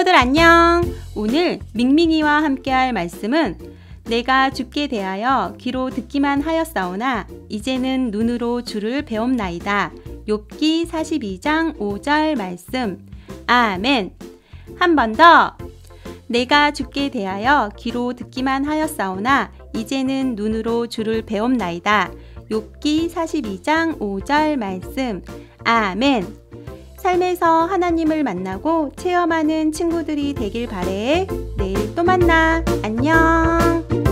친구들 안녕! 오늘 밍밍이와 함께할 말씀은 내가 주께 대하여 귀로 듣기만 하였사오나 이제는 눈으로 주를 배움나이다. 욥기 42장 5절 말씀. 아멘. 한 번 더. 내가 주께 대하여 귀로 듣기만 하였사오나 이제는 눈으로 주를 배움나이다. 욥기 42장 5절 말씀. 아멘. 삶에서 하나님을 만나고 체험하는 친구들이 되길 바래. 내일 또 만나. 안녕.